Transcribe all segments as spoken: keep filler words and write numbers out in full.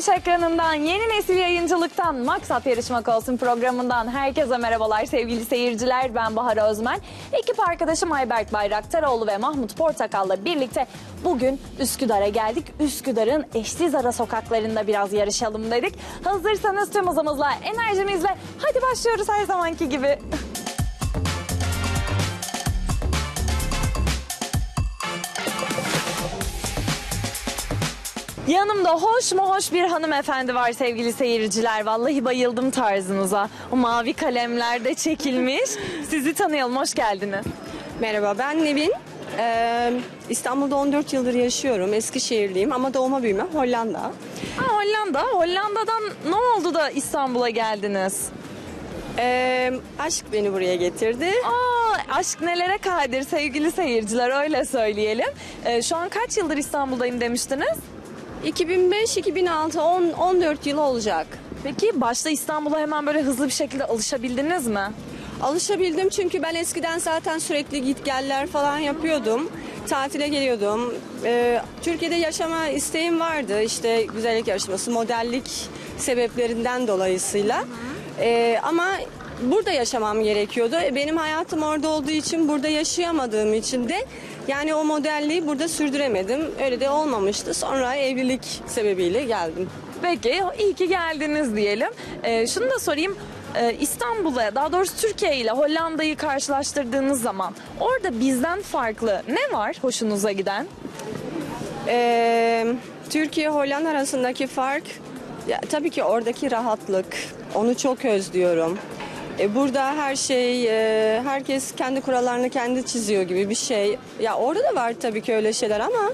üç ekranından, yeni nesil yayıncılıktan, Maksat Yarışmak Olsun programından herkese merhabalar sevgili seyirciler. Ben Bahar Özmen. Ekip arkadaşım Ayberk Bayraktaroğlu ve Mahmut Portakal'la birlikte bugün Üsküdar'a geldik. Üsküdar'ın eşsiz ara sokaklarında biraz yarışalım dedik. Hazırsanız tüm hızımızla, enerjimizle hadi başlıyoruz her zamanki gibi. Yanımda hoş mu hoş bir hanımefendi var sevgili seyirciler. Vallahi bayıldım tarzınıza. O mavi kalemlerde çekilmiş. Sizi tanıyalım, hoş geldiniz. Merhaba, ben Nevin. Ee, İstanbul'da on dört yıldır yaşıyorum. Eskişehirliyim ama doğma büyüme Hollanda. Ha, Hollanda. Hollanda'dan ne oldu da İstanbul'a geldiniz? Ee, aşk beni buraya getirdi. Aa, aşk nelere kadir sevgili seyirciler, öyle söyleyelim. Ee, şu an kaç yıldır İstanbul'dayım demiştiniz? iki bin beş iki bin altı, on on dört yıl olacak. Peki başta İstanbul'a hemen böyle hızlı bir şekilde alışabildiniz mi? Alışabildim çünkü ben eskiden zaten sürekli git geller falan yapıyordum. Tatile geliyordum. Ee, Türkiye'de yaşama isteğim vardı. İşte güzellik yarışması, modellik sebeplerinden dolayısıyla. Ee, ama burada yaşamam gerekiyordu. Benim hayatım orada olduğu için, burada yaşayamadığım için de yani o modelliği burada sürdüremedim. Öyle de olmamıştı. Sonra evlilik sebebiyle geldim. Peki, iyi ki geldiniz diyelim. Ee, şunu da sorayım. Ee, İstanbul'a, daha doğrusu Türkiye ile Hollanda'yı karşılaştırdığınız zaman orada bizden farklı ne var hoşunuza giden? Ee, Türkiye-Hollanda arasındaki fark ya, tabii ki oradaki rahatlık. Onu çok özlüyorum. E, burada her şey, e, herkes kendi kurallarını kendi çiziyor gibi bir şey. Ya orada da var tabii ki öyle şeyler ama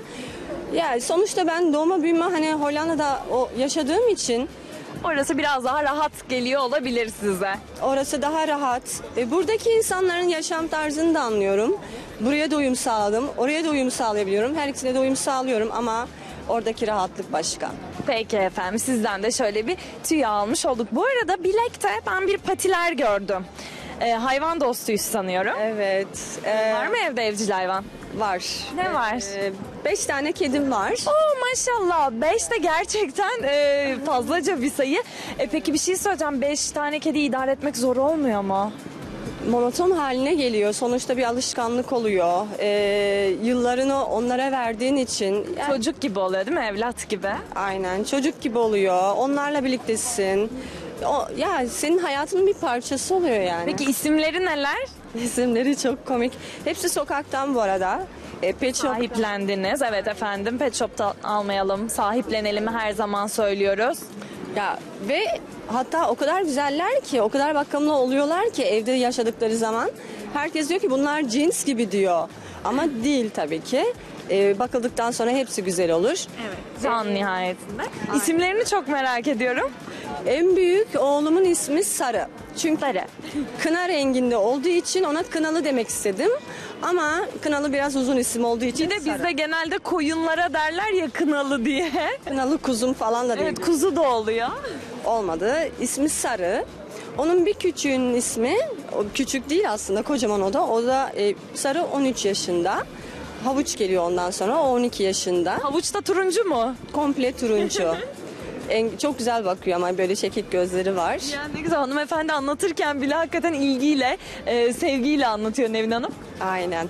ya sonuçta ben doğma büyüme hani Hollanda'da o yaşadığım için Orası biraz daha rahat geliyor olabilir size. orası daha rahat. E, buradaki insanların yaşam tarzını da anlıyorum. Buraya da uyum sağladım, oraya da uyum sağlayabiliyorum. Her ikisine de uyum sağlıyorum ama oradaki rahatlık başka. Peki efendim, sizden de şöyle bir tüy almış olduk. Bu arada bilekte ben bir patiler gördüm. Ee, hayvan dostuyuz sanıyorum. Evet. e, Var mı evde evcil hayvan? Var. Ne var? E, beş tane kedim var. Oo maşallah, beş de gerçekten e, fazlaca bir sayı. E, peki bir şey söyleyeceğim, beş tane kedi idare etmek zor olmuyor mu? Monoton haline geliyor. Sonuçta bir alışkanlık oluyor. Ee, yıllarını onlara verdiğin için yani, Çocuk gibi oluyor değil mi, evlat gibi? aynen çocuk gibi oluyor. Onlarla birliktesin. O, ya senin hayatının bir parçası oluyor yani. Peki isimleri neler? İsimleri çok komik. Hepsi sokaktan bu arada. E, Pet Shop. Sahiplendiniz. Evet efendim, Pet Shop'ta almayalım, sahiplenelim her zaman söylüyoruz. Ya ve hatta o kadar güzeller ki, o kadar bakımlı oluyorlar ki evde yaşadıkları zaman. Herkes diyor ki bunlar cins gibi diyor. Ama değil tabii ki. Ee, bakıldıktan sonra hepsi güzel olur. Evet. Can nihayetinde. İsimlerini çok merak ediyorum. En büyük oğlumun ismi Sarı. Çünkü Sarı. kına renginde olduğu için ona Kınalı demek istedim. Ama Kınalı biraz uzun isim olduğu için Bir de Sarı. bizde genelde koyunlara derler ya kınalı diye. Kınalı kuzum falan da değil. Evet, kuzu da oluyor. Olmadı. İsmi Sarı. Onun bir küçüğünün ismi, o küçük değil aslında, kocaman o da. O da e, Sarı on üç yaşında. Havuç geliyor ondan sonra, o on iki yaşında. Havuç da turuncu mu? Komple turuncu. En, çok güzel bakıyor ama böyle çekik gözleri var. Ya ne güzel, hanımefendi anlatırken bile hakikaten ilgiyle, e, sevgiyle anlatıyor Nevin Hanım. Aynen.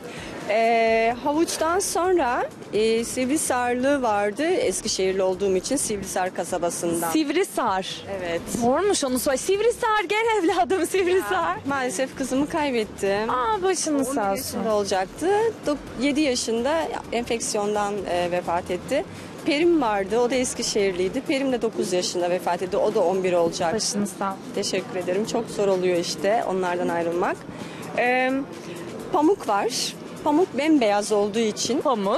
Ee, havuçtan sonra e, Sivrisarlı vardı. Eskişehirli olduğum için Sivrisar kasabasından. Sivrisar. Evet. Zormuş onu söyle. Sivrisar, gel evladım Sivrisar. Maalesef kızımı kaybettim. Aa, başınız sağ olsun. yaşında olacaktı. yedi yaşında enfeksiyondan e, vefat etti. Perim vardı. O da Eskişehirliydi. Perim de dokuz yaşında vefat etti. O da on bir olacak. Başınız sağ olsun. Teşekkür ederim. Çok zor oluyor işte onlardan ayrılmak. Ee, Pamuk var. Pamuk bembeyaz olduğu için. Pamuk.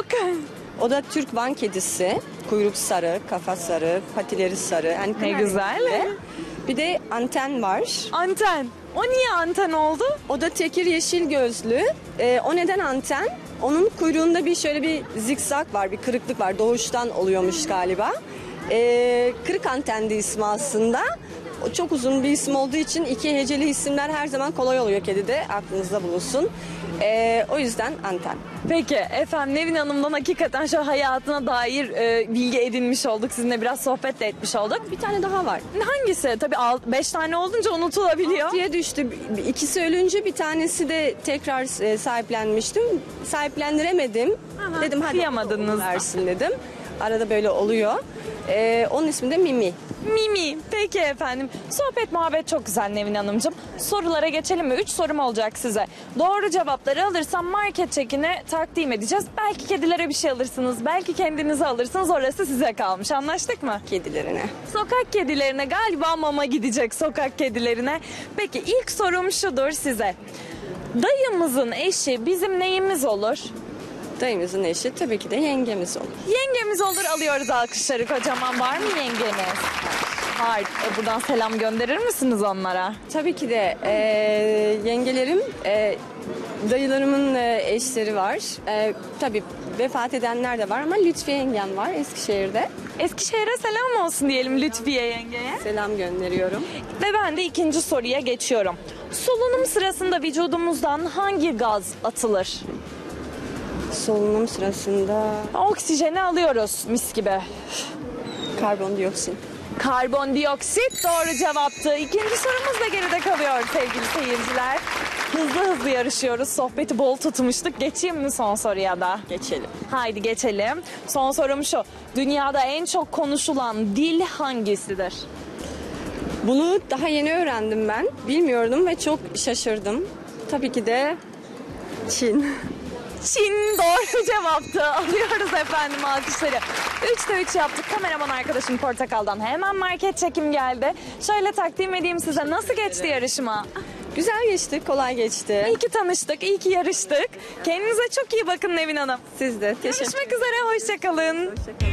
O da Türk Van kedisi. Kuyruk sarı, kafa sarı, patileri sarı. Yani Ne kına güzel. renginde. Bir de anten var. Anten. O niye anten oldu? O da tekir yeşil gözlü. Ee, o neden anten? Onun kuyruğunda bir şöyle bir zikzak var, bir kırıklık var. Doğuştan oluyormuş galiba. Ee, kırık antendi ismi aslında. o çok uzun bir isim olduğu için iki heceli isimler her zaman kolay oluyor kedide. Aklınızda bulunsun. Ee, o yüzden Anten. Peki efendim, Nevin Hanım'dan hakikaten şu hayatına dair e, bilgi edinmiş olduk. Sizinle biraz sohbet de etmiş olduk. Bir tane daha var. Hangisi? Tabii al- beş tane olunca unutulabiliyor. diye düştü. İkisi ölünce bir tanesi de tekrar e, sahiplenmiştim. Sahiplendiremedim. Aha, dedim hadi kıyamadınız onu da. versin dedim. Arada böyle oluyor. Ee, onun ismi de Mimi. Mimi. Peki efendim. Sohbet muhabbet çok güzel Nevin Hanımcığım. Sorulara geçelim mi? Üç sorum olacak size. Doğru cevapları alırsam market çekini takdim edeceğiz. Belki kedilere bir şey alırsınız. Belki kendinize alırsınız. Orası size kalmış. Anlaştık mı? Kedilerine. Sokak kedilerine galiba mama gidecek, sokak kedilerine. Peki ilk sorum şudur size. Dayımızın eşi bizim neyimiz olur? Dayımızın eşi tabii ki de yengemiz olur. Yengemiz olur, alıyoruz alkışları kocaman. Var mı yengeniz? Var. E, buradan selam gönderir misiniz onlara? Tabii ki de e, yengelerim, e, dayılarımın e, eşleri var. E, tabii vefat edenler de var ama Lütfiye yengem var Eskişehir'de. Eskişehir'e selam olsun diyelim Lütfiye yengeye. Selam gönderiyorum. Ve ben de ikinci soruya geçiyorum. Solunum sırasında vücudumuzdan hangi gaz atılır? Solunum sırasında Oksijeni alıyoruz mis gibi. karbondioksit. Karbondioksit doğru cevaptı. İkinci sorumuz da geride kalıyor sevgili seyirciler. Hızlı hızlı yarışıyoruz. Sohbeti bol tutmuştuk. Geçeyim mi son soruya da? Geçelim. Haydi geçelim. Son sorum şu. Dünyada en çok konuşulan dil hangisidir? Bunu daha yeni öğrendim ben. Bilmiyordum ve çok şaşırdım. Tabii ki de Çin. Çin doğru cevaptı. Alıyoruz efendim alkışları. Üçte üç yaptık. Kameraman arkadaşım Portakal'dan hemen market çekim geldi. Şöyle takdim edeyim size. Nasıl geçti yarışma? Güzel geçti, kolay geçti. İyi ki tanıştık, iyi ki yarıştık. Kendinize çok iyi bakın Nevin Hanım. Siz de. Teşekkür Görüşmek üzere, hoşçakalın.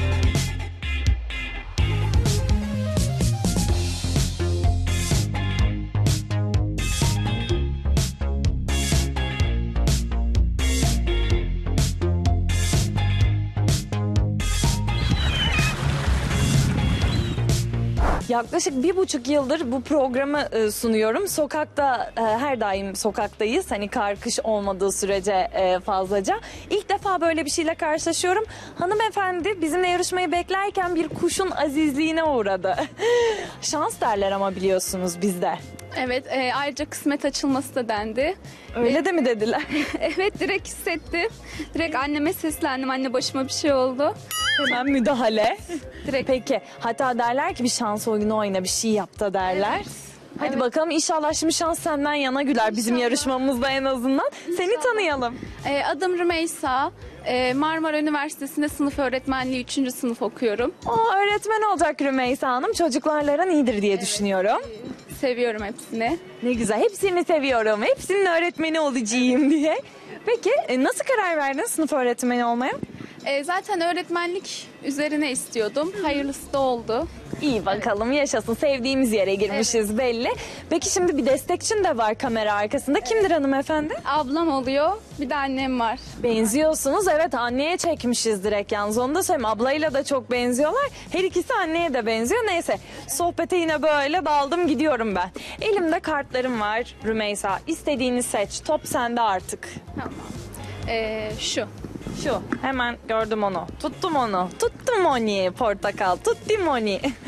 Yaklaşık bir buçuk yıldır bu programı e, sunuyorum. Sokakta e, her daim sokaktayız. Hani kar kış olmadığı sürece e, fazlaca. İlk defa böyle bir şeyle karşılaşıyorum. Hanımefendi bizimle yarışmayı beklerken bir kuşun azizliğine uğradı. Şans derler ama biliyorsunuz bizde. Evet, e, ayrıca kısmet açılması da dendi. Öyle de mi dediler? Evet, direkt hissettim. Direkt anneme seslendim. Anne başıma bir şey oldu. Hemen müdahale. Direkt. Peki hatta derler ki bir şans oyunu oyna, bir şey yap da derler. Evet. Hadi Evet. bakalım inşallah şimdi şans senden yana güler bizim İnşallah. yarışmamızda en azından. Seni tanıyalım. E, adım Rümeysa. E, Marmara Üniversitesi'nde sınıf öğretmenliği üçüncü sınıf okuyorum. O öğretmen olacak Rümeysa Hanım. Çocuklarla aran iyidir diye düşünüyorum. Seviyorum hepsini. Ne güzel. Hepsini seviyorum. Hepsinin öğretmeni olacağım diye. Peki e, nasıl karar verdin sınıf öğretmeni olmaya? E, zaten öğretmenlik üzerine istiyordum. Hayırlısı da oldu. İyi bakalım yaşasın. Sevdiğimiz yere girmişiz belli. Peki şimdi bir destekçin de var kamera arkasında. Kimdir hanımefendi? Ablam oluyor. Bir de annem var. Benziyorsunuz. Evet anneye çekmişiz direkt yalnız. Onu da söyleyeyim. Ablayla da çok benziyorlar. Her ikisi anneye de benziyor. Neyse sohbete yine böyle daldım gidiyorum ben. Elimde kartlarım var Rümeysa. İstediğini seç. Top sende artık. Tamam. E, şu. Şu hemen gördüm onu. Tuttum onu. Tuttum onu portakal. Tuttum onu.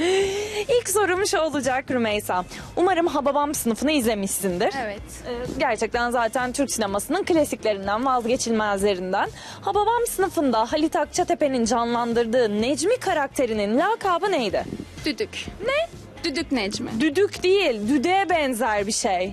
İlk sorum şu olacak Rümeysa. Umarım Hababam sınıfını izlemişsindir. Evet. Ee, Gerçekten zaten Türk sinemasının klasiklerinden, vazgeçilmezlerinden. Hababam sınıfında Halit Akçatepe'nin canlandırdığı Necmi karakterinin lakabı neydi? Düdük. Ne? Düdük Necmi. Düdük değil, düdüğe benzer bir şey.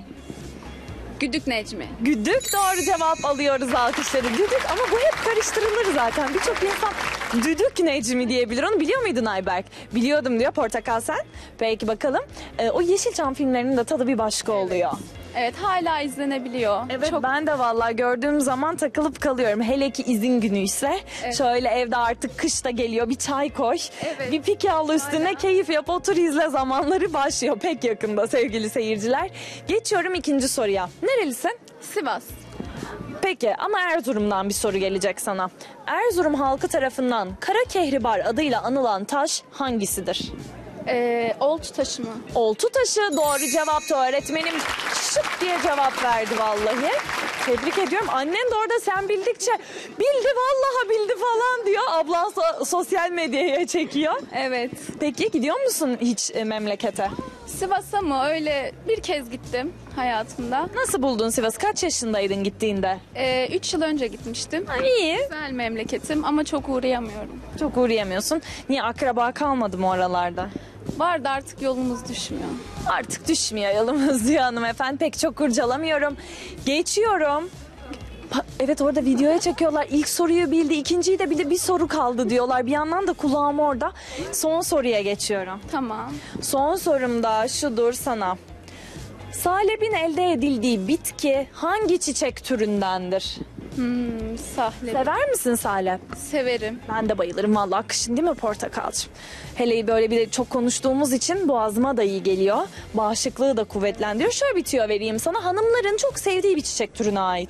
Güdük Necmi. Güdük doğru cevap alıyoruz alkışları. Düdük ama bu hep karıştırılır zaten. Birçok insan düdük Necmi diyebilir. Onu biliyor muydun Ayberk? Biliyordum diyor Portakal sen. Peki bakalım. Ee, o Yeşilçam filmlerinin de tadı bir başka oluyor. Evet, hala izlenebiliyor. Evet Çok ben de vallahi gördüğüm zaman takılıp kalıyorum. Hele ki izin günü ise Evet. şöyle evde artık kış da geliyor bir çay koy. Evet. Bir pike al üstüne Aynen. keyif yap otur izle zamanları başlıyor pek yakında sevgili seyirciler. Geçiyorum ikinci soruya. Nerelisin? Sivas. Peki ama Erzurum'dan bir soru gelecek sana. Erzurum halkı tarafından Kara Kehribar adıyla anılan taş hangisidir? Ee, oltu taşı mı? Oltu taşı doğru cevaptı. Öğretmenim şık diye cevap verdi vallahi. Tebrik ediyorum. Annen de orada sen bildikçe bildi vallahi bildi falan diyor. Ablan so- sosyal medyaya çekiyor. Evet. Peki gidiyor musun hiç e, memlekete? Sivas'a mı? Öyle bir kez gittim hayatımda. Nasıl buldun Sivas? Kaç yaşındaydın gittiğinde? Ee, üç yıl önce gitmiştim. İyi. Güzel memleketim ama çok uğrayamıyorum. Çok uğrayamıyorsun. Niye, akraba kalmadı mı oralarda? Vardı, artık yolumuz düşmüyor. Artık düşmüyor yolumuz diyor hanımefendi. Pek çok kurcalamıyorum. Geçiyorum. Pa- Evet, orada videoya çekiyorlar. İlk soruyu bildi, ikinciyi de bildi. Bir soru kaldı diyorlar. Bir yandan da kulağım orada. Son soruya geçiyorum. Tamam. Son sorum da şudur sana. Salebin elde edildiği bitki hangi çiçek türündendir? Hmm, sahle. Sever misin salep? Severim. Ben de bayılırım vallahi, kışın değil mi portakalcığım? Hele böyle bir de çok konuştuğumuz için boğazıma da iyi geliyor. Bağışıklığı da kuvvetlendiriyor. Şöyle bir tüyo vereyim sana. Hanımların çok sevdiği bir çiçek türüne ait.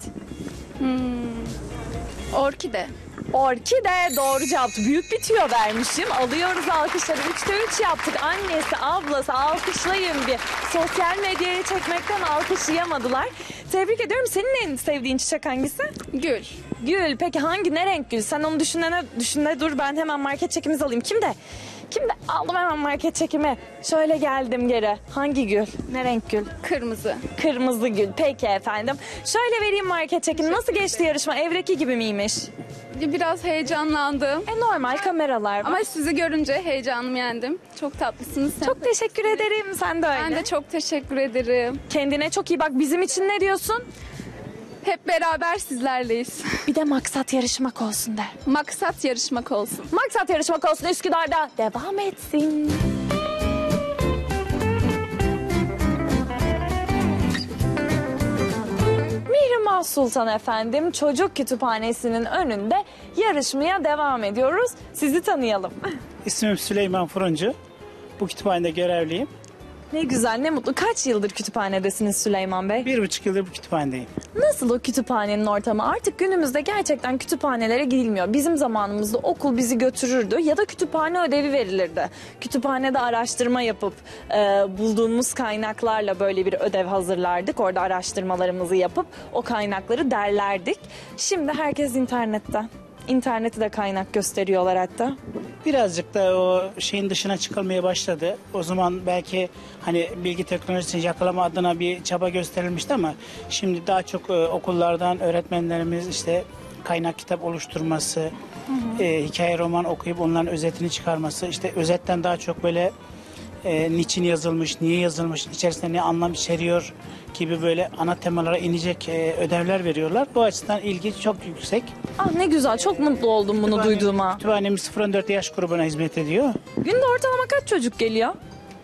Orkide. Orkide doğru cevaptı. Büyük bir tüyo vermişim. Alıyoruz alkışları. Üçte üç yaptık. Annesi, ablası alkışlayın bir. Sosyal medyaya çekmekten alkışlayamadılar. Tebrik ediyorum. Senin en sevdiğin çiçek hangisi? Gül. Gül. Peki hangi, ne renk gül? Sen onu düşünene, düşüne dur, ben hemen market çekimizi alayım. Kimde? Kimde? Aldım hemen market çekimi. Şöyle geldim geri. Hangi gül? Ne renk gül? Kırmızı. Kırmızı gül. Peki efendim. Şöyle vereyim market çekimi. Nasıl geçti yarışma? Evreki gibi miymiş? Biraz heyecanlandım. E normal, kameralar var. Ama sizi görünce heyecanımı yendim. Çok tatlısınız. Çok teşekkür ederim. Sen de öyle. Ben de çok teşekkür ederim. Kendine çok iyi bak. Bizim için ne diyorsun? Hep beraber sizlerleyiz. Bir de maksat yarışmak olsun de. Maksat yarışmak olsun. Maksat yarışmak olsun Üsküdar'da devam etsin. Mihrimah Sultan efendim, çocuk kütüphanesinin önünde yarışmaya devam ediyoruz. Sizi tanıyalım. İsmim Süleyman Fırıncı. Bu kütüphanede görevliyim. Ne güzel, ne mutlu. Kaç yıldır kütüphanedesiniz Süleyman Bey? Bir buçuk yıldır bu kütüphanedeyim. Nasıl o kütüphanenin ortamı? Artık günümüzde gerçekten kütüphanelere gidilmiyor. Bizim zamanımızda okul bizi götürürdü ya da kütüphane ödevi verilirdi. Kütüphanede araştırma yapıp e, bulduğumuz kaynaklarla böyle bir ödev hazırlardık. Orada araştırmalarımızı yapıp o kaynakları derlerdik. Şimdi herkes internetten. İnterneti de kaynak gösteriyorlar hatta. Birazcık da o şeyin dışına çıkılmaya başladı. O zaman belki hani bilgi teknolojisini yakalama adına bir çaba gösterilmişti ama şimdi daha çok e, okullardan öğretmenlerimiz işte kaynak kitap oluşturması, hı hı. E, hikaye roman okuyup onların özetini çıkarması, işte özetten daha çok böyle e, niçin yazılmış, niye yazılmış, içerisinde ne anlam içeriyor gibi böyle ana temalara inecek e, ödevler veriyorlar. Bu açıdan ilgi çok yüksek. Ah ne güzel, çok mutlu oldum bunu Kütüphane- duyduğuma. Kütüphanemiz sıfır on dört yaş grubuna hizmet ediyor. Günde ortalama kaç çocuk geliyor?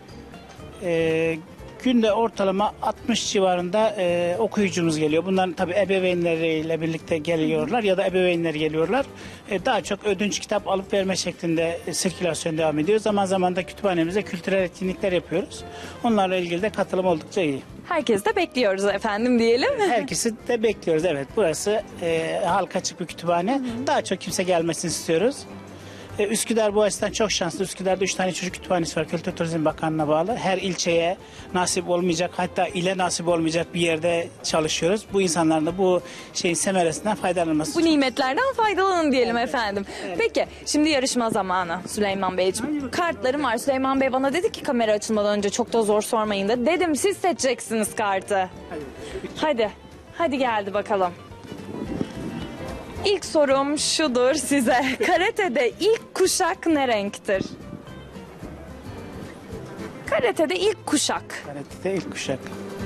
Ee, günde ortalama altmış civarında e, okuyucumuz geliyor. Bunların tabii ebeveynleriyle birlikte geliyorlar ya da ebeveynler geliyorlar. E, daha çok ödünç kitap alıp verme şeklinde e, sirkülasyon devam ediyor. Zaman zaman da kütüphanemize kültürel etkinlikler yapıyoruz. Onlarla ilgili de katılım oldukça iyi. Herkes de bekliyoruz efendim diyelim. Herkesi de bekliyoruz. Evet, burası e, halka açık bir kütüphane. Daha çok kimse gelmesini istiyoruz. E, Üsküdar bu açıdan çok şanslı. Üsküdar'da üç tane çocuk kütüphanesi var. Kültür Turizm Bakanlığı'na bağlı. Her ilçeye nasip olmayacak, hatta ile nasip olmayacak bir yerde çalışıyoruz. Bu insanların da bu şeyin semeresinden faydalanması. Bu nimetlerden faydalanın diyelim efendim. Peki şimdi yarışma zamanı Süleyman Beyciğim. Kartlarım var. Süleyman Bey bana dedi ki kamera açılmadan önce çok da zor sormayın da. Dedim siz seçeceksiniz kartı. Hadi. Hadi geldi bakalım. İlk sorum şudur size. Karate'de ilk kuşak ne renktir? Karate'de ilk kuşak. Karate'de ilk kuşak.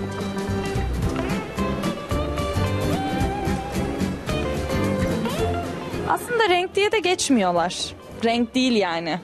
Aslında renk diye de geçmiyorlar. Renk değil yani.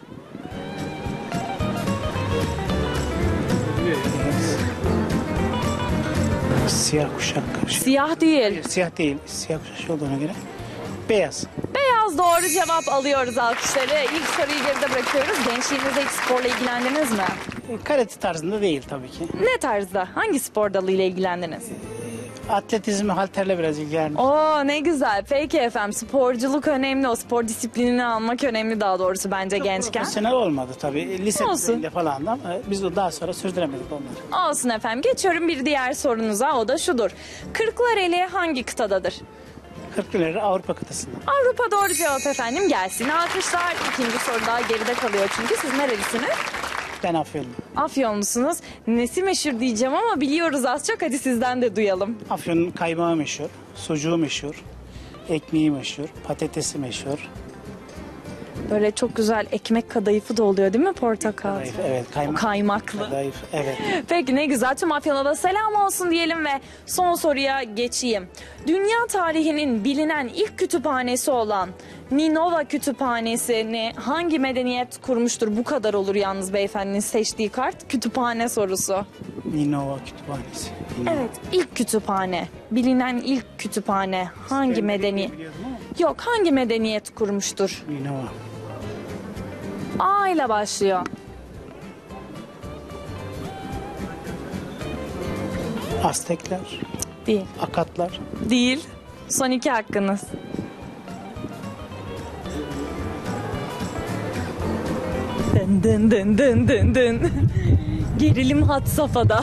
Siyah kuşak. Siyah değil. Siyah değil. Siyah kuşak olduğuna göre. Beyaz. Beyaz doğru cevap, alıyoruz alkışları. İlk soruyu geride bırakıyoruz. Gençliğinizde hiç sporla ilgilendiniz mi? E, karate tarzında değil tabii ki. Ne tarzda? Hangi spor dalıyla ilgilendiniz? Atletizm, halterle biraz ilgilendim. Oo ne güzel. Peki efendim, sporculuk önemli. O spor disiplinini almak önemli daha doğrusu bence gençken. Profesyonel olmadı tabii. Lise Olsun. düzeyinde falan da ama biz de daha sonra sürdüremedik onları. Olsun efendim. Geçiyorum bir diğer sorunuza. O da şudur. Kırklareli hangi kıtadadır? Kırklareli Avrupa kıtasında. Avrupa doğru cevap efendim. Gelsin alkışlar. İkinci soru daha geride kalıyor çünkü. Siz nerelisiniz? Ben Afyonluyum. Afyonlusunuz. Nesi meşhur diyeceğim ama biliyoruz az çok. Hadi sizden de duyalım. Afyon'un kaymağı meşhur, sucuğu meşhur, ekmeği meşhur, patatesi meşhur. Böyle çok güzel ekmek kadayıfı da oluyor değil mi portakal? Kadayıf, evet, O kaymak. kaymaklı. Kadayıf, evet. Peki ne güzel. Tüm Afyon'a da selam olsun diyelim ve son soruya geçeyim. Dünya tarihinin bilinen ilk kütüphanesi olan Ninova Kütüphanesi'ni hangi medeniyet kurmuştur? Bu kadar olur yalnız beyefendinin seçtiği kart. Kütüphane sorusu. Ninova Kütüphanesi. Ninova. Evet, ilk kütüphane. Bilinen ilk kütüphane hangi medeniyet? Biliyordum ama Yok, hangi medeniyet kurmuştur? Ninova. A ile başlıyor. Aztekler, Değil. Akatlar, Değil. Son iki hakkınız. Dın dın dın dın dın dın. Gerilim had safhada.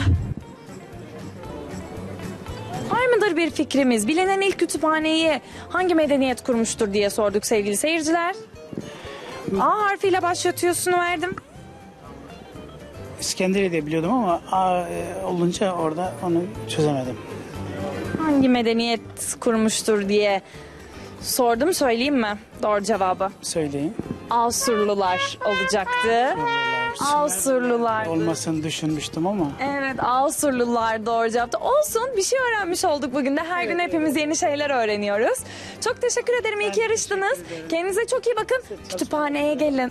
Var mıdır bir fikrimiz? Bilinen ilk kütüphaneyi hangi medeniyet kurmuştur diye sorduk sevgili seyirciler. A harfiyle başlatıyorsunu verdim. İskenderiye de biliyordum ama A e, olunca orada onu çözemedim. Hangi medeniyet kurmuştur diye sordum, söyleyeyim mi doğru cevabı? Söyleyin. Asurlular olacaktı. Asurlular. Olmasını düşünmüştüm ama Evet, Asurlular doğru cevaptı. Olsun, bir şey öğrenmiş olduk bugün de. Her gün hepimiz yeni şeyler öğreniyoruz. Çok teşekkür ederim, iyi ki yarıştınız. Kendinize çok iyi bakın. Kütüphaneye gelin.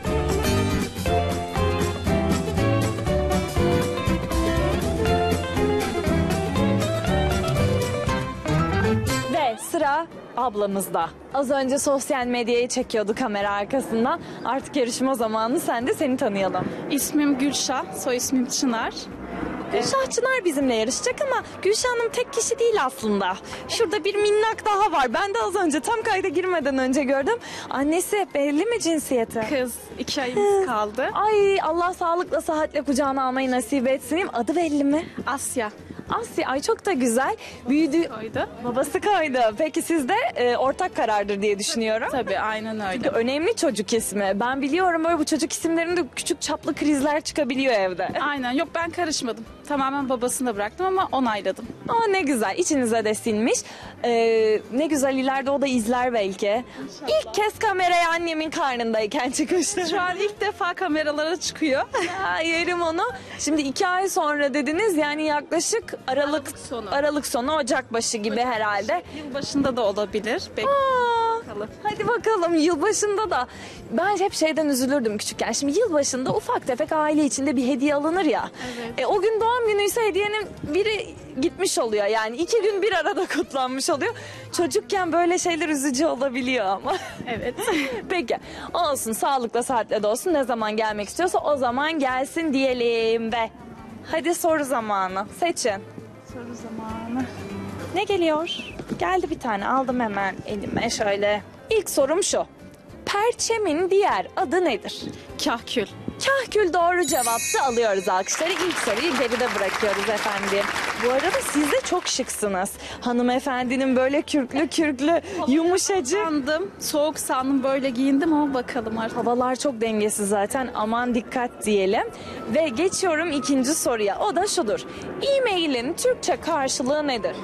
Ve sıra ablamızda. Az önce sosyal medyayı çekiyordu kamera arkasından. Artık yarışma zamanı, sen de seni tanıyalım. İsmim Gülşah, soy ismim Çınar. Gülşah Çınar bizimle yarışacak ama Gülşah Hanım tek kişi değil aslında. Şurada bir minnak daha var. Ben de az önce tam kayda girmeden önce gördüm. Annesi belli mi cinsiyeti? Kız, iki ayımız kaldı. Ay Allah sağlıkla sıhhatle kucağına almayı nasip etsin. Adı belli mi? Asya Asya. Ay çok da güzel. Büyüdü. koydu. Babası koydu. Peki sizde e, ortak karardır diye düşünüyorum. Tabii, aynen öyle. Önemli çocuk ismi. Ben biliyorum böyle bu çocuk isimlerinde küçük çaplı krizler çıkabiliyor evde. Aynen, yok ben karışmadım. Tamamen babasına bıraktım ama onayladım. Aa ne güzel, içinize de sinmiş. Ee, ne güzel, ileride o da izler belki. İlk kez kameraya annemin karnındayken çıkmıştı. Şu an ilk defa kameralara çıkıyor. Ya, yerim onu. Şimdi iki ay sonra dediniz, yani yaklaşık Aralık Aralık sonu. Aralık sonu Ocak başı gibi herhalde. Yılbaşında da olabilir. Bek- Aa, Bakalım. hadi bakalım, yılbaşında da. Ben hep şeyden üzülürdüm küçükken. Şimdi yılbaşında ufak tefek aile içinde bir hediye alınır ya. Evet. E, o gün doğum günüyse hediyenin biri gitmiş oluyor. Yani iki gün bir arada kutlanmış oluyor. Çocukken böyle şeyler üzücü olabiliyor ama. Evet. Peki olsun, sağlıkla saatle de olsun, ne zaman gelmek istiyorsa o zaman gelsin diyelim ve hadi soru zamanı, seçin. Soru zamanı. Ne geliyor? Geldi bir tane, aldım hemen elime şöyle. İlk sorum şu. Perçemin diğer adı nedir? Kahkül. Kahkül doğru cevaptı, alıyoruz alkışları. İlk soruyu geride bırakıyoruz efendim. Bu arada siz de çok şıksınız. Hanımefendinin böyle kürklü kürklü yumuşacık. Sandım, soğuk sandım, böyle giyindim ama bakalım artık. Havalar çok dengesiz zaten, aman dikkat diyelim. Ve geçiyorum ikinci soruya, o da şudur. E-mail'in Türkçe karşılığı nedir?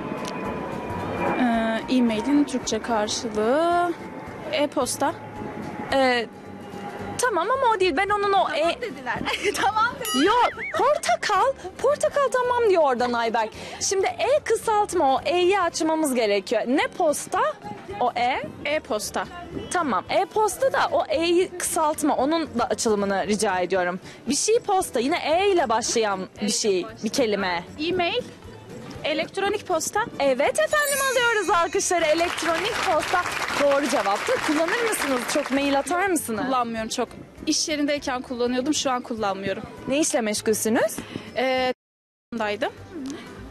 Ee, e-mail'in Türkçe karşılığı e-posta. Ee, tamam ama o değil, ben onun o... e- Dediler. Tamam dedi. Yok, portakal. Portakal tamam diyor oradan Ayberk. Şimdi E kısaltma, o E'yi açmamız gerekiyor. Ne posta? O E. E-posta. Tamam. E-posta da o E'yi kısaltma. Onun da açılımını rica ediyorum. Bir şey posta. Yine E ile başlayan bir şey, bir kelime. E-mail. Elektronik posta. Evet efendim, alıyoruz alkışları. Elektronik posta doğru cevaptı. Kullanır mısınız? Çok mail atar mısınız? Kullanmıyorum çok. İş yerindeyken kullanıyordum, şu an kullanmıyorum. Ne işle meşgulsünüz? Ee, daydım.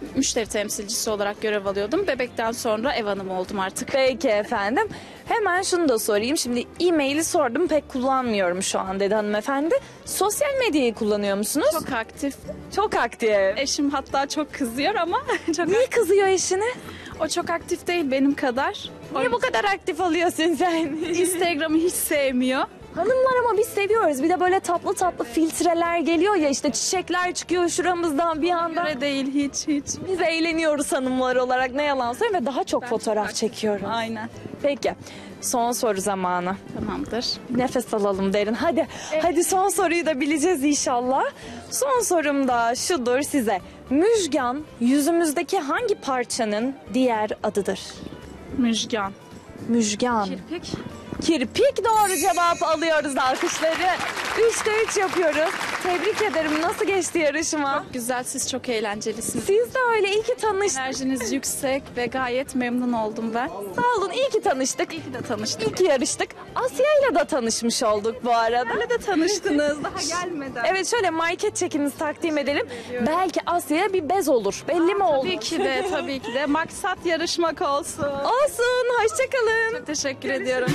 müşteri temsilcisi olarak görev alıyordum. Bebekten sonra ev hanımı oldum artık. Peki efendim. Hemen şunu da sorayım. Şimdi e-maili sordum, pek kullanmıyorum şu an dedi hanımefendi. Sosyal medyayı kullanıyor musunuz? Çok aktif. Çok aktif. Eşim hatta çok kızıyor ama çok Niye kızıyor eşine? o çok aktif değil benim kadar. Niye bu kadar aktif oluyorsun sen? Instagram'ı hiç sevmiyor. Hanımlar ama biz seviyoruz. Bir de böyle tatlı tatlı filtreler geliyor ya, işte çiçekler çıkıyor şuramızdan bir anda. Göre değil hiç hiç. Biz eğleniyoruz hanımlar olarak, ne yalan söyleyeyim, ve daha çok fotoğraf çekiyoruz. Aynen. Peki son soru zamanı. Tamamdır. Nefes alalım derin. Hadi hadi son soruyu da bileceğiz inşallah. Son sorum da şudur size. Müjgan yüzümüzdeki hangi parçanın diğer adıdır? Müjgan. Müjgan. Kirpik. Kirpik doğru cevap alıyoruz, alkışları. Üçte üç yapıyoruz. Tebrik ederim. Nasıl geçti yarışma? Çok güzel, siz çok eğlencelisiniz. Siz de öyle, iyi ki tanıştık. Enerjiniz yüksek ve gayet memnun oldum ben. Sağ olun, iyi ki tanıştık. İyi ki de tanıştık. İyi ki yarıştık. Asya ile de tanışmış olduk bu arada. Öyle de tanıştınız daha gelmeden. Evet, şöyle market çekimizi takdim edelim. Belki Asya'ya bir bez olur. Belli mi oldu? Tabii ki de, tabii ki de. Maksat yarışmak olsun. Olsun. Hoşçakalın. Çok teşekkür ediyorum.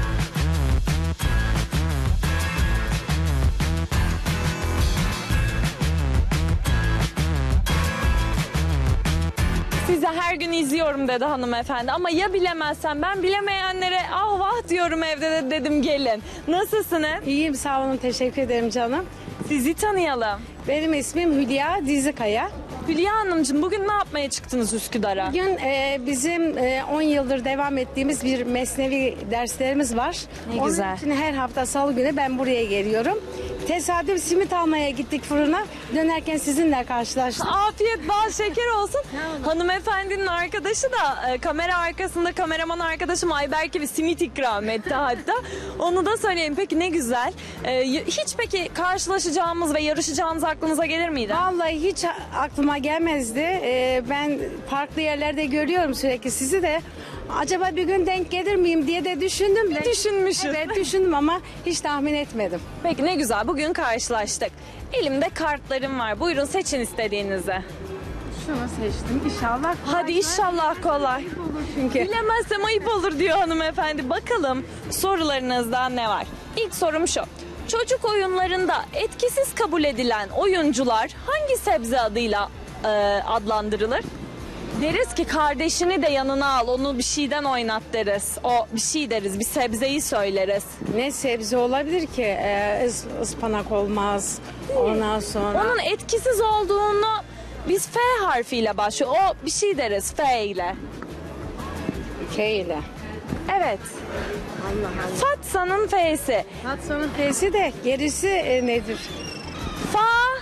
Sizi her gün izliyorum dedi hanımefendi. Ama ya bilemezsem, ben bilemeyenlere ah vah diyorum evde de, dedim gelin. Nasılsınız? İyiyim, sağ olun, teşekkür ederim canım. Sizi tanıyalım. Benim ismim Hülya Dizlikaya. Hülya Hanımcığım, bugün ne yapmaya çıktınız Üsküdar'a? Bugün e, bizim e, on yıldır devam ettiğimiz bir mesnevi derslerimiz var. Ne Onun güzel. için her hafta salı günü ben buraya geliyorum. Tesadüf simit almaya gittik fırına. Dönerken sizinle karşılaştık. Afiyet bal şeker olsun. Hanımefendinin arkadaşı da e, kamera arkasında kameraman arkadaşım Ayberk'e bir simit ikram etti hatta. Onu da söyleyeyim. Peki ne güzel. E, y- hiç peki karşılaşacağımız ve yarışacağımız aklınıza gelir miydi? Vallahi hiç aklıma gelmezdi. E, ben farklı yerlerde görüyorum sürekli sizi de. Acaba bir gün denk gelir miyim diye de düşündüm. de. Düşünmüşsün. Evet, düşündüm ama hiç tahmin etmedim. Peki ne güzel, bugün karşılaştık. Elimde kartlarım var. Buyurun seçin istediğinizi. Şunu seçtim. İnşallah Hadi inşallah kolay. çünkü. Bilemezsem ayıp olur diyor hanımefendi. Bakalım sorularınızda ne var? İlk sorum şu. Çocuk oyunlarında etkisiz kabul edilen oyuncular hangi sebze adıyla e, adlandırılır? Deriz ki kardeşini de yanına al, onu bir şeyden oynat deriz. O bir şey deriz, bir sebzeyi söyleriz. Ne sebze olabilir ki? Ee, ıs- ıspanak olmaz. Ondan sonra Onun etkisiz olduğunu biz F harfiyle başlıyor. O bir şey deriz F ile. F ile. Evet. Allah Allah. Fatsa'nın F'si. Tatsa'nın F'si de gerisi e, nedir? Fa.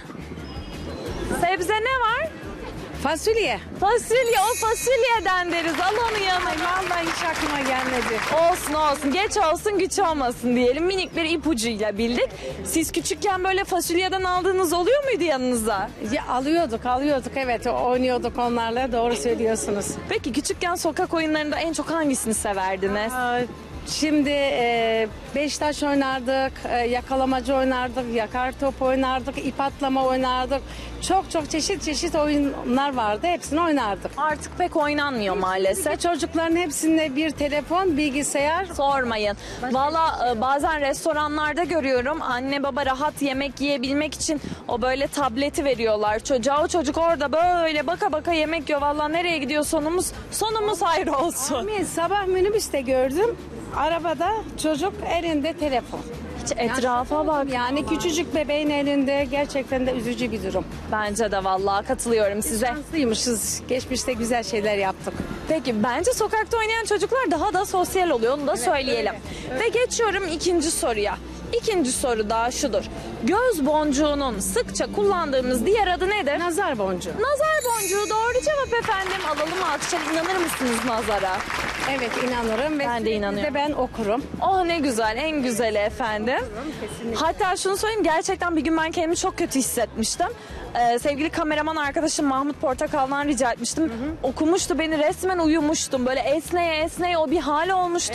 Sebze ne var? Fasulye. Fasulye, o fasulyeden deriz. Al onu yanına. Vallahi hiç aklıma gelmedi. Olsun olsun. Geç olsun güç olmasın diyelim. Minik bir ipucuyla bildik. Siz küçükken böyle fasulyeden aldığınız oluyor muydu yanınıza? Ya, alıyorduk alıyorduk evet oynuyorduk onlarla, doğru söylüyorsunuz. Peki küçükken sokak oyunlarında en çok hangisini severdiniz? Aa, Şimdi e, beş taş oynardık, e, yakalamacı oynardık, yakar top oynardık, ip atlama oynardık. Çok çok çeşit çeşit oyunlar vardı, hepsini oynardık. Artık pek oynanmıyor maalesef. Çocukların hepsinde bir telefon, bilgisayar. Sormayın. Valla e, bazen restoranlarda görüyorum, anne baba rahat yemek yiyebilmek için o böyle tableti veriyorlar çocuğa. O çocuk orada böyle baka baka yemek yiyor. Valla nereye gidiyor sonumuz? Sonumuz hayır olsun. Amin. Sabah minibüste gördüm. Arabada çocuk elinde telefon. Hiç etrafa bak. Yani küçücük bebeğin elinde, gerçekten de üzücü bir durum. Bence de vallahi katılıyorum size. Şanslıymışız. Geçmişte güzel şeyler yaptık. Peki bence sokakta oynayan çocuklar daha da sosyal oluyor, onu da söyleyelim. Ve geçiyorum ikinci soruya. İkinci soru da şudur. Göz boncuğunun sıkça kullandığımız diğer adı nedir? Nazar boncuğu. Nazar boncuğu doğru cevap efendim. Alalım alkışlar. İnanır mısınız nazara? Evet, inanırım ve Ben de sürekli inanıyorum. ben okurum. Oh ne güzel, en güzeli efendim. Hatta şunu söyleyeyim, gerçekten bir gün ben kendimi çok kötü hissetmiştim. Ee, sevgili kameraman arkadaşım Mahmut Portakal'dan rica etmiştim. Okumuştu beni, resmen uyumuştum. Böyle esneye esneye o bir hal olmuştu.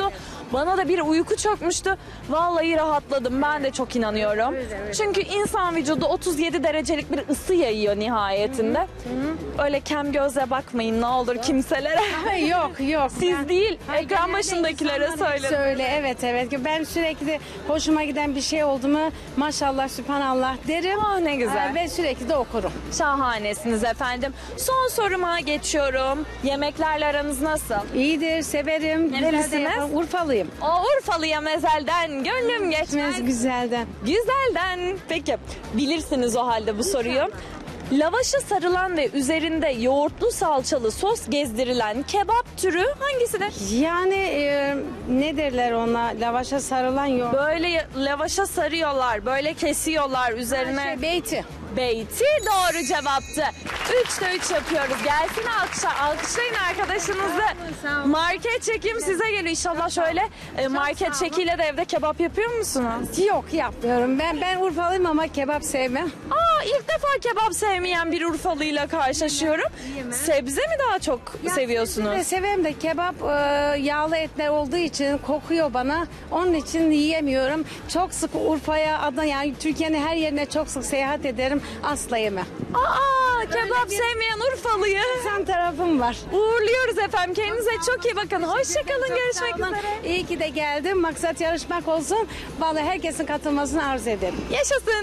Bana da bir uyku çökmüştü. Vallahi rahatladım. Ben de çok inanıyorum. Çünkü insan vücudu otuz yedi derecelik bir ısı yayıyor nihayetinde. Öyle kem gözle bakmayın ne olur kimselere. Ay, yok yok. Siz Ben- değil, Hayır, ekran genelde başındakilere insanlar söyleyin. Söyle, evet evet. Ben sürekli hoşuma giden bir şey oldu mu maşallah sübhanallah derim. Ah, ne güzel. Ee, Ve sürekli de okurum. Şahanesiniz efendim. Son soruma geçiyorum. Yemeklerle aranız nasıl? İyidir, severim. Güzel de Nerelisiniz? yaparım. Urfalıyım. O Urfalı'ya mezelden gönlüm geçmez. Geçmez güzelden. Güzelden. Peki bilirsiniz o halde bu soruyu. Lavaşa sarılan ve üzerinde yoğurtlu salçalı sos gezdirilen kebap türü hangisidir? Yani e, ne derler ona? Lavaşa sarılan yok. Böyle lavaşa sarıyorlar, böyle kesiyorlar üzerine. Şey, beyti. Beyti doğru cevaptı. Üçte üç yapıyoruz. Gelsin alkışlar. Alkışlayın arkadaşınızı. sağ olun. Market çekim size geliyor. İnşallah şöyle e, market çekiyle de evde kebap yapıyor musunuz? Yok yapmıyorum. Ben ben Urfalıyım ama kebap sevmem. Aa, ilk defa kebap sevmeyen bir Urfalı'yla karşılaşıyorum. Sebze mi daha çok seviyorsunuz? Ve severim de kebap e, yağlı etler olduğu için kokuyor bana. Onun için yiyemiyorum. Çok sık Urfa'ya, Adana, yani Türkiye'nin her yerine çok sık seyahat ederim. Asla yemem. Aa, kebap sevmeyen Urfalı'yı Sen tarafım var. uğurluyoruz efendim. Kendinize çok iyi bakın. Hoşçakalın. Görüşmek Sağ olun. üzere. İyi ki de geldim. Maksat yarışmak olsun. Vallahi herkesin katılmasını arzu ederim. Yaşasın.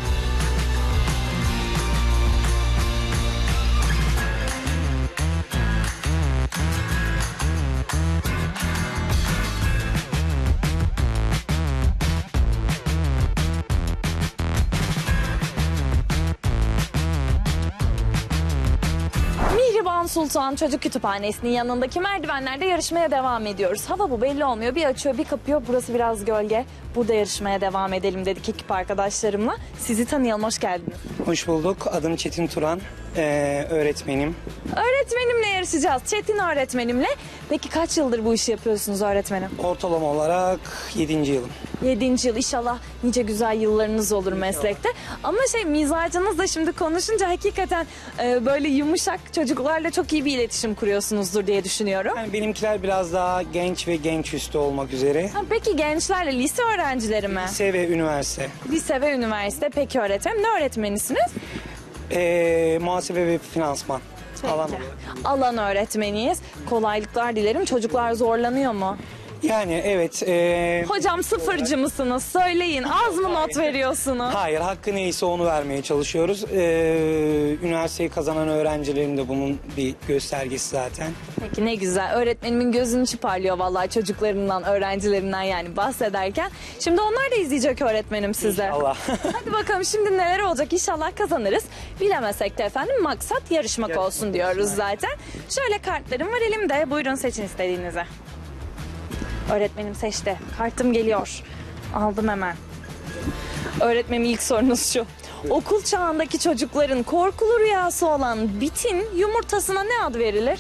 Mihriban Sultan Çocuk Kütüphanesi'nin yanındaki merdivenlerde yarışmaya devam ediyoruz. Hava bu belli olmuyor. Bir açıyor bir kapıyor. Burası biraz gölge. Burada yarışmaya devam edelim dedik ekip arkadaşlarımla. Sizi tanıyalım. Hoş geldiniz. Hoş bulduk. Adım Çetin Turan. Ee, öğretmenim. Öğretmenimle yarışacağız. Çetin öğretmenimle. Peki kaç yıldır bu işi yapıyorsunuz öğretmenim? Ortalama olarak yedinci yılım. Yedinci yıl. İnşallah nice güzel yıllarınız olur meslekte. Ama şey mizacınız da şimdi konuşunca hakikaten e, böyle yumuşak çocuklarla çok iyi bir iletişim kuruyorsunuzdur diye düşünüyorum. Yani benimkiler biraz daha genç ve genç üstü olmak üzere. Ha, peki gençlerle lise öğrencileri mi? Lise ve üniversite. Lise ve üniversite. Peki öğretmenim ne öğretmenisiniz? Ee, muhasebe ve finansman. Alan olarak. Alan öğretmeniyiz. Kolaylıklar dilerim. Çocuklar zorlanıyor mu? Yani evet. ee, Hocam sıfırcı mısınız? Söyleyin. Az mı not veriyorsunuz? hayır, hakkı neyse onu vermeye çalışıyoruz. Ee, üniversiteyi kazanan öğrencilerin de bunun bir göstergesi zaten. Peki ne güzel. Öğretmenimin gözünün içi parlıyor vallahi çocuklarından, öğrencilerinden yani bahsederken. Şimdi onlar da izleyecek öğretmenim size. Allah. Hadi bakalım şimdi neler olacak inşallah kazanırız. Bilemesek de efendim maksat yarışmak olsun diyoruz zaten. Şöyle kartlarım var elimde. Buyurun seçin istediğinizi. Öğretmenim seçti. Kartım geliyor. Aldım hemen. Öğretmenim ilk sorunuz şu. Okul çağındaki çocukların korkulu rüyası olan bitin yumurtasına ne ad verilir?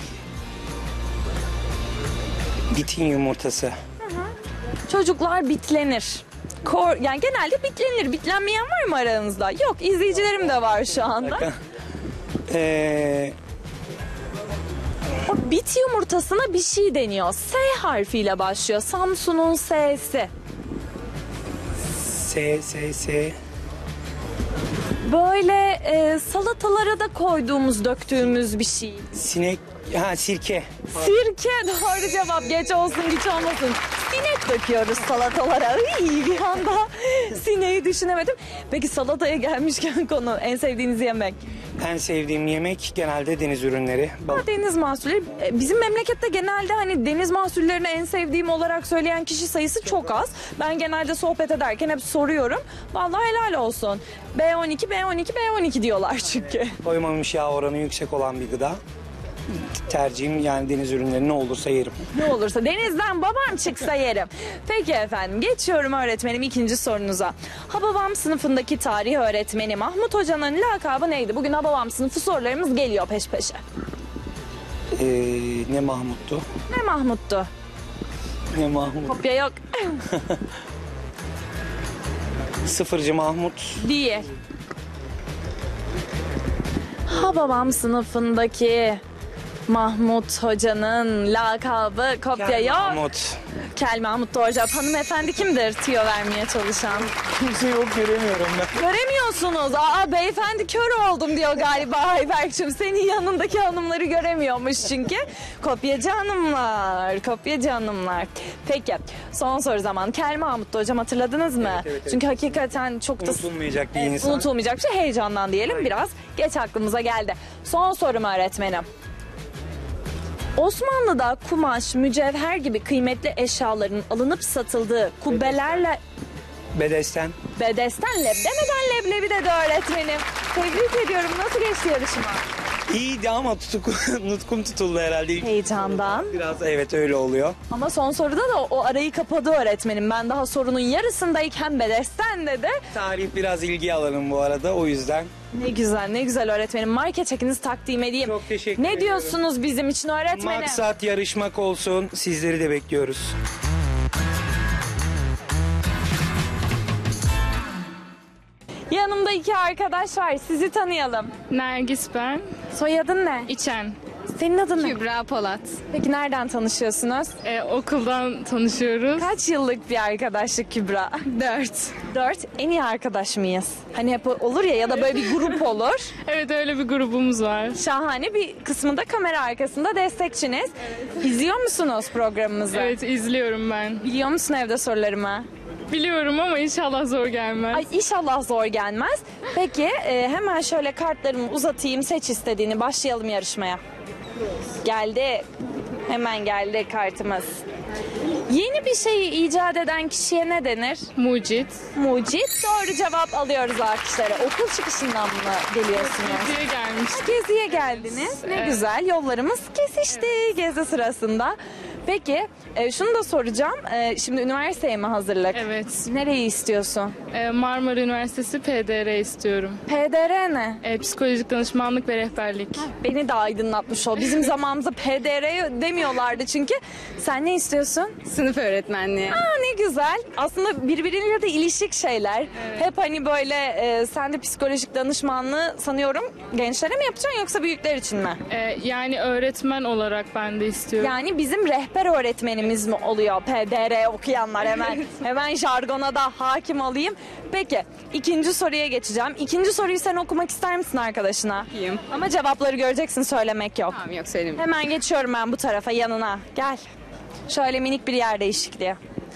Bitin yumurtası. Çocuklar bitlenir. Kor yani genelde bitlenir. Bitlenmeyen var mı aranızda? Yok, izleyicilerim de var şu anda. Ee, O bit yumurtasına bir şey deniyor. S harfiyle başlıyor. Samsun'un S'si. S, S, S. Böyle e, salatalara da koyduğumuz, döktüğümüz bir şey. Sinek, ha sirke. Sirke doğru cevap. Geç olsun güç olmasın. Sinek döküyoruz salatalara. Iy, bir anda sineği düşünemedim. Peki salataya gelmişken konu en sevdiğiniz yemek? En sevdiğim yemek genelde deniz ürünleri. Balık. Deniz mahsulleri. E, Bizim memlekette genelde hani deniz mahsullerini en sevdiğim olarak söyleyen kişi sayısı çok az. Ben genelde sohbet ederken hep soruyorum. Vallahi helal olsun. B on iki, B on iki, B on iki diyorlar çünkü. Koymamış yağ oranı yüksek olan bir gıda. Tercihim yani deniz ürünleri ne olursa yerim. Ne olursa denizden babam çıksa yerim. Peki efendim geçiyorum öğretmenim ikinci sorunuza. Hababam sınıfındaki tarih öğretmeni Mahmut Hoca'nın lakabı neydi? Bugün Hababam sınıfı sorularımız geliyor peş peşe. Ee, ne Mahmut'tu? Ne Mahmut'tu? Ne Mahmut? Kopya yok. Sıfırcı Mahmut. Değil. Hababam sınıfındaki Mahmut Hoca'nın lakabı kopya Gel yok. Mahmut. Kel Mahmut doğru cevap. Hanımefendi kimdir tüyo vermeye çalışan? Kimse yok, göremiyorum ben. Göremiyorsunuz. Aa beyefendi kör oldum diyor galiba Ayberk'cim. Senin yanındaki hanımları göremiyormuş çünkü. Kopyacı hanımlar, kopyacı hanımlar. Peki son soru zaman. Kel Mahmut'tu hocam, hatırladınız mı? Evet, evet, evet. Çünkü hakikaten çok da... Unutulmayacak bir Evet, insan. unutulmayacak bir şey, heyecandan diyelim biraz. Geç aklımıza geldi. Son sorum öğretmenim. Osmanlı'da kumaş, mücevher gibi kıymetli eşyaların alınıp satıldığı kubbelerle Bedesten. bedesten leb demeden leblebi dedi öğretmenim. Tebrik ediyorum. Nasıl geçti yarışma? İyiydi ama tutuk, nutkum tutuldu herhalde. İlk Heyecandan. Biraz evet öyle oluyor. Ama son soruda da o arayı kapadı öğretmenim. Ben daha sorunun yarısındayken bedesten dedi. Tarih biraz ilgi alanım bu arada, o yüzden. Ne güzel, ne güzel öğretmenim. Market çekinizi takdim edeyim. Çok teşekkür Ne ediyorum. diyorsunuz bizim için öğretmenim? Maksat yarışmak olsun. Sizleri de bekliyoruz. Yanımda iki arkadaş var. Sizi tanıyalım. Nergis ben. Soyadın ne? İçen. Senin adın ne? Kübra Polat. Peki nereden tanışıyorsunuz? Ee, okuldan tanışıyoruz. Kaç yıllık bir arkadaşlık Kübra? Dört. Dört. En iyi arkadaş mıyız? Hani hep olur ya, ya da böyle bir grup olur. Evet, öyle bir grubumuz var. Şahane, bir kısmında kamera arkasında destekçiniz. İzliyor musunuz programımızı? Evet, izliyorum ben. Biliyor musun evde sorularımı? Biliyorum ama inşallah zor gelmez. Ay inşallah zor gelmez. Peki e, hemen şöyle kartlarımı uzatayım, seç istediğini, başlayalım yarışmaya. Geldi. Hemen geldi kartımız. Yeni bir şeyi icat eden kişiye ne denir? Mucit. Mucit. Doğru cevap alıyoruz alkışları. Okul çıkışından mı geliyorsunuz? Diye gelmiş. Geziye geldiniz. Ne Evet. güzel. Yollarımız kesişti gezi sırasında. Peki e, şunu da soracağım. E, şimdi üniversiteye mi hazırlık? Evet. Nereyi istiyorsun? Ee, Marmara Üniversitesi P D R istiyorum. P D R ne? Ee, psikolojik danışmanlık ve rehberlik. Beni de aydınlatmış ol. Bizim zamanımızda P D R demiyorlardı çünkü. Sen ne istiyorsun? Sınıf öğretmenliği. Aa, ne güzel. Aslında birbiriyle de ilişik şeyler. Hep hani böyle e, sen de psikolojik danışmanlığı sanıyorum gençlere mi yapacaksın yoksa büyükler için mi? Ee, yani öğretmen olarak ben de istiyorum. Yani bizim rehber öğretmenimiz mi oluyor P D R okuyanlar, hemen hemen jargona da hakim olayım. Peki ikinci soruya geçeceğim. İkinci soruyu sen okumak ister misin arkadaşına? İyiyim. Ama cevapları göreceksin, söylemek yok. Tamam, yok söyleyeyim. Hemen geçiyorum ben bu tarafa, yanına. Gel. Şöyle minik bir yer değişikliği.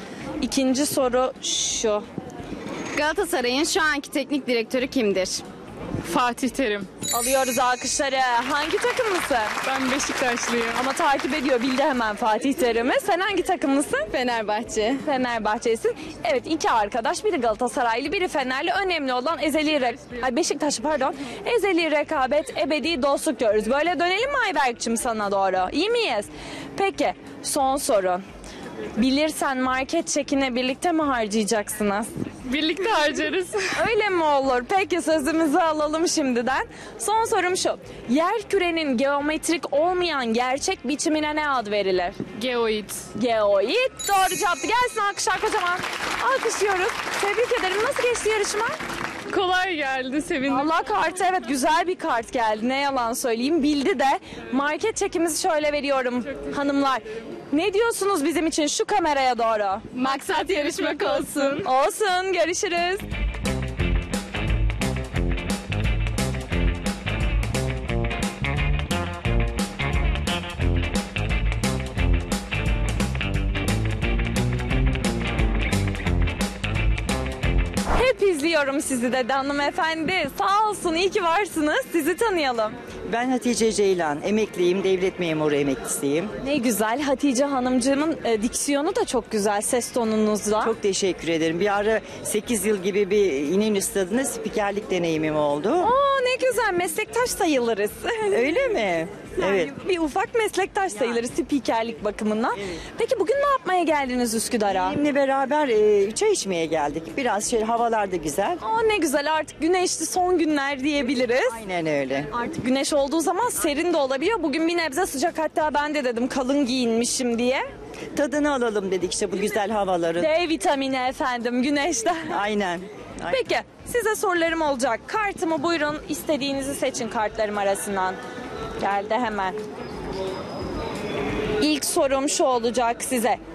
İkinci soru şu. Galatasaray'ın şu anki teknik direktörü kimdir? Fatih Terim. Alıyoruz alkışları. Hangi takımlısın? Ben Beşiktaşlıyım. Ama takip ediyor, bildi hemen Fatih Terim'i. Sen hangi takımlısın? Fenerbahçe. Fenerbahçe'sin. Evet, iki arkadaş, biri Galatasaraylı, biri Fenerli. Önemli olan ezeli re- Ay, Beşiktaşlı pardon. Ezeli rekabet, ebedi dostluk diyoruz. Böyle dönelim mi Ayberk'cim sana doğru? İyi miyiz? Peki, son soru. Bilirsen market çekine birlikte mi harcayacaksınız? Birlikte harcarız. Öyle mi olur? Peki, sözümüzü alalım şimdiden. Son sorum şu. Yer kürenin geometrik olmayan gerçek biçimine ne ad verilir? Geoid. Geoid. Doğru cevaptı. Gelsin alkışlar kocaman. Alkışlıyoruz. Tebrik ederim. Nasıl geçti yarışma? Kolay geldi, sevindim. Allah, kartı evet, güzel bir kart geldi. Ne yalan söyleyeyim. Bildi de. Market çekimizi şöyle veriyorum hanımlar. Ne diyorsunuz bizim için şu kameraya doğru? Maksat yarışmak olsun. Olsun. Görüşürüz. Hep izliyorum sizi dedi hanımefendi. Sağ olsun, iyi ki varsınız. Sizi tanıyalım. Ben Hatice Ceylan, emekliyim, devlet memuru emeklisiyim. Ne güzel. Hatice Hanımcığımın e, diksiyonu da çok güzel ses tonunuzla. Çok teşekkür ederim. Bir ara sekiz yıl gibi bir İnönü Stadı'nda spikerlik deneyimim oldu. Aa, ne güzel, meslektaş sayılırız. Öyle mi? Yani Evet. bir ufak meslektaş sayılırız spikerlik bakımından. Peki bugün ne yapmaya geldiniz Üsküdar'a? Benimle beraber e, çay içmeye geldik. Biraz şey, havalar da güzel. Aa, ne güzel, artık güneşli son günler diyebiliriz. Aynen öyle. Artık güneş olduğu zaman serin de olabiliyor. Bugün bir nebze sıcak, hatta ben de dedim kalın giyinmişim diye. Tadını alalım dedik işte bu güzel havaların. D vitamini efendim güneşten. Aynen. Aynen. Peki size sorularım olacak. Kartımı buyurun, istediğinizi seçin kartlarım arasından. Geldi hemen. İlk sorum şu olacak size.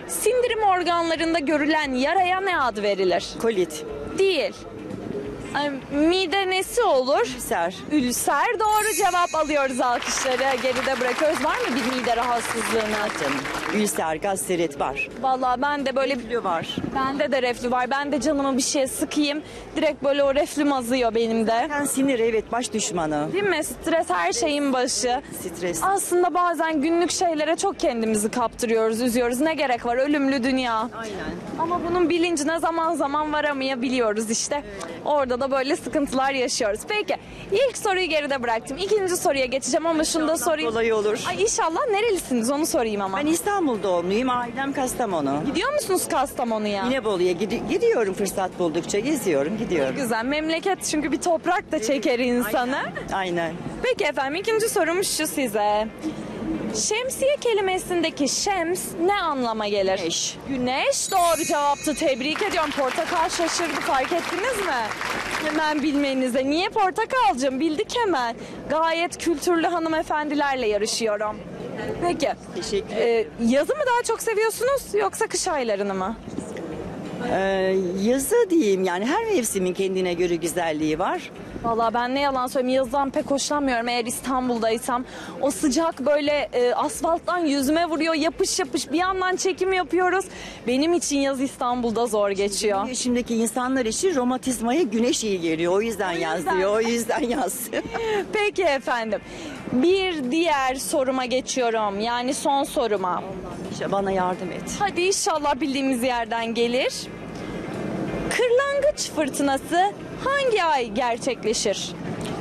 Sindirim organlarında görülen yaraya ne ad verilir? Kolit. Değil. Ay, mide nesi olur? Ülser. Ülser doğru cevap, alıyoruz alkışları. Geride bırakıyoruz. Var mı bir mide rahatsızlığına? Canım. Ülser, gastrit var. Vallahi ben de böyle Reflü var. bende de reflü var. Ben de canımı bir şeye sıkayım. Direkt böyle o reflüm azıyor benim de. Ben sinir, evet, baş düşmanı. Değil mi? Stres her şeyin başı. Stres. Aslında bazen günlük şeylere çok kendimizi kaptırıyoruz, üzüyoruz. Ne gerek var? Ölümlü dünya. Aynen. Ama bunun bilincine zaman zaman varamayabiliyoruz işte. Orada da böyle sıkıntılar yaşıyoruz. Peki ilk soruyu geride bıraktım. İkinci soruya geçeceğim ama şunu da sorayım. Kolay olur. Ay inşallah, nerelisiniz onu sorayım ama. Ben İstanbul doğumluyum, ailem Kastamonu. Gidiyor musunuz Kastamonu'ya? İnebolu'ya gidi- gidiyorum fırsat buldukça, geziyorum, gidiyorum. Güzel. Memleket çünkü bir toprak da çeker insanı. Aynen. Peki efendim, ikinci sorum şu size. Şemsiye kelimesindeki şems ne anlama gelir? Güneş. Güneş doğru cevaptı. Tebrik ediyorum. Portakal şaşırdı, fark ettiniz mi? Hemen bilmenize. Niye portakalcığım? Bildik hemen. Gayet kültürlü hanımefendilerle yarışıyorum. Peki. Teşekkür Ee, yazı mı daha çok seviyorsunuz yoksa kış aylarını mı? Ee, yazı diyeyim, yani her mevsimin kendine göre güzelliği var. Vallahi ben ne yalan söyleyeyim, yazdan pek hoşlanmıyorum eğer İstanbul'daysam. O sıcak böyle e, asfalttan yüzüme vuruyor, yapış yapış, bir yandan çekim yapıyoruz. Benim için yaz İstanbul'da zor geçiyor. Yaşımdaki insanlar için romatizmaya güneş iyi geliyor. O yüzden, yaz diyor. O yüzden yaz. Peki efendim. Bir diğer soruma geçiyorum. Yani son soruma. İşte bana yardım et. Hadi inşallah bildiğimiz yerden gelir. Kırlangıç fırtınası hangi ay gerçekleşir?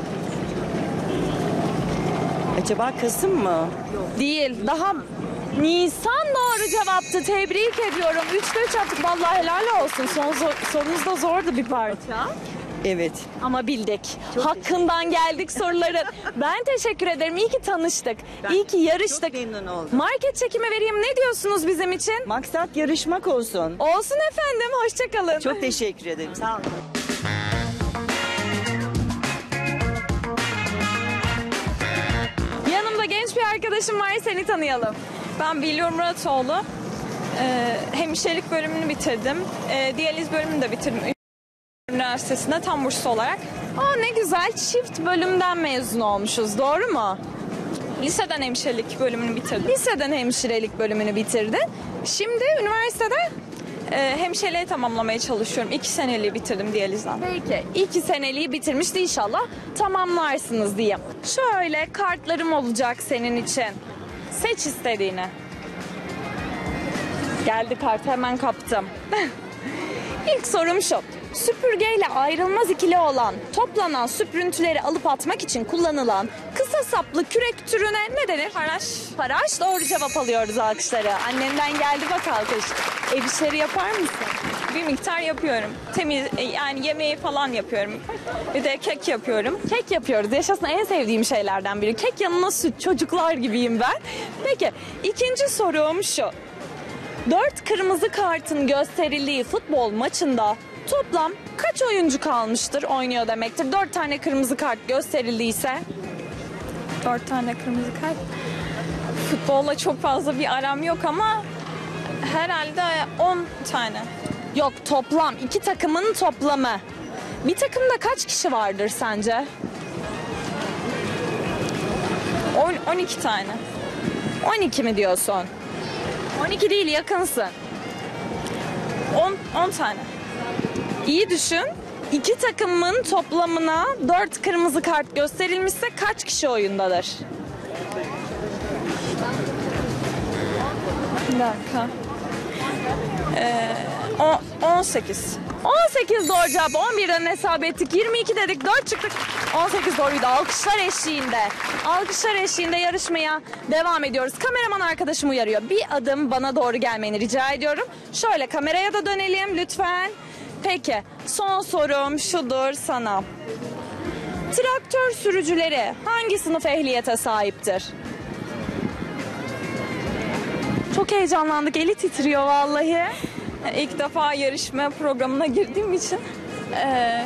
Acaba Kasım mı? Değil. Daha Nisan doğru cevaptı. Tebrik ediyorum. Üçte üç attık. Vallahi helal olsun. Son zor- sorunuz da zordu bir parça. Evet. Ama bildik. Hakkından geldik soruların. Ben teşekkür ederim. İyi ki tanıştık. İyi ki yarıştık. Çok memnun oldum. Market çekimi vereyim. Ne diyorsunuz bizim için? Maksat yarışmak olsun. Olsun efendim. Hoşçakalın. Çok teşekkür ederim. Sağ olun. Yanımda genç bir arkadaşım var. Seni tanıyalım. Ben Bilyor Muratoğlu. Ee, hemşirelik bölümünü bitirdim. Ee, diyaliz bölümünü de bitirdim. Üniversitesi'nde tam burslu olarak. Aa, ne güzel. Çift bölümden mezun olmuşuz. Doğru mu? Liseden hemşirelik bölümünü bitirdim. Liseden hemşirelik bölümünü bitirdin. Şimdi üniversitede Ee, hemşireliği tamamlamaya çalışıyorum. İki seneliği bitirdim diyalizden. peki iki seneliği bitirmişti, inşallah tamamlarsınız diye. Şöyle kartlarım olacak senin için. Seç istediğini. Geldi kart, hemen kaptım. İlk sorum şu. Süpürgeyle ayrılmaz ikili olan, toplanan süprüntüleri alıp atmak için kullanılan kısa saplı kürek türüne ne denir? Paraş. Paraş doğru cevap, alıyoruz alkışları. Annenden geldi bak alkış. Ev işleri yapar mısın? Bir miktar yapıyorum. Temiz, e, yani yemeği falan yapıyorum. Bir de kek yapıyorum. Kek yapıyoruz. Yaşasın, en sevdiğim şeylerden biri. Kek yanına süt, çocuklar gibiyim ben. Peki ikinci sorum şu. Dört kırmızı kartın gösterildiği futbol maçında toplam kaç oyuncu kalmıştır, oynuyor demektir. Dört tane kırmızı kart gösterildiyse. Dört tane kırmızı kart. Futbolla çok fazla bir aram yok ama herhalde on tane. Yok, toplam iki takımın toplamı. Bir takımda kaç kişi vardır sence? On, on iki tane. on iki mi diyorsun? on iki değil, yakınsın. On, on tane. İyi düşün. İki takımın toplamına dört kırmızı kart gösterilmişse kaç kişi oyundadır? Bir dakika. Ee, on, on sekiz. on sekiz doğru cevap. on birden hesap ettik. yirmi iki dedik. dört çıktık. on sekiz doğruydu. Alkışlar eşliğinde. Alkışlar eşliğinde yarışmaya devam ediyoruz. Kameraman arkadaşım uyarıyor. Bir adım bana doğru gelmeni rica ediyorum. Şöyle kameraya da dönelim lütfen. Peki. Son sorum şudur sana. Traktör sürücüleri hangi sınıf ehliyete sahiptir? Çok heyecanlandık. Eli titriyor vallahi. İlk defa yarışma programına girdiğim için ee,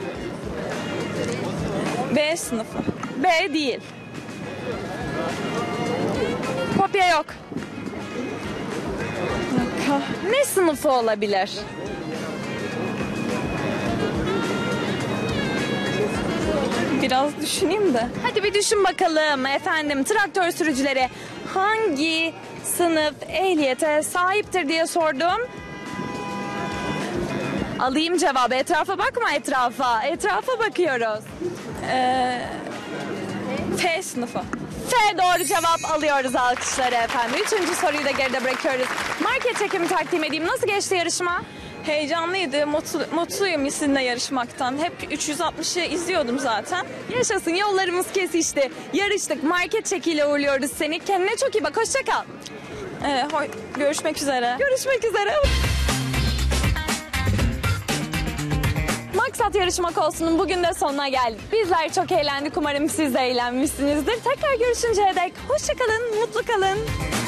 B sınıfı. B değil. Kopya yok. Ne sınıfı olabilir? Biraz düşüneyim de. Hadi bir düşün bakalım efendim. Traktör sürücüleri hangi sınıf ehliyete sahiptir diye sordum. Alayım cevabı. Etrafa bakma etrafa. Etrafa bakıyoruz. Ee, F sınıfı. F doğru cevap alıyoruz alkışları efendim. Üçüncü soruyu da geride bırakıyoruz. Market çekimi takdim edeyim. Nasıl geçti yarışma? Heyecanlıydı, mutlu, mutluyum sizinle yarışmaktan. Hep üç yüz altmışı izliyordum zaten. Yaşasın, yollarımız kesişti. Yarıştık. Market çekiyle uğurluyoruz seni. Kendine çok iyi bak. Hoşça kal. Ee, hoy- görüşmek üzere. Görüşmek üzere. Maksat Yarışmak Olsun'un bugün de sonuna geldik. Bizler çok eğlendik. Umarım siz de eğlenmişsinizdir. Tekrar görüşünceye dek hoşça kalın, mutlu kalın.